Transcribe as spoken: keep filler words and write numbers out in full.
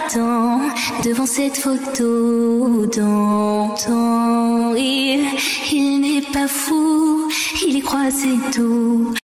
attend devant cette photo d'antan. Il, il n'est pas fou, il y croit, c'est tout.